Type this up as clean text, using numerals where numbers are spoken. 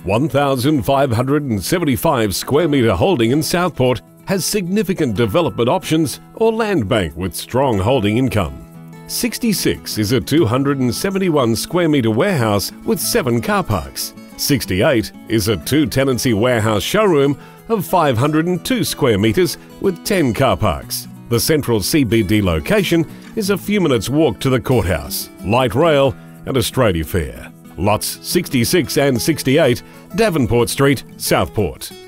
1,575 square metre holding in Southport has significant development options or land bank with strong holding income. 66 is a 271 square metre warehouse with 7 car parks. 68 is a 2-tenancy warehouse showroom of 502 square metres with 10 car parks. The central CBD location is a few minutes walk to the courthouse, light rail and Australia Fair. Lots 66 and 68, Davenport Street, Southport.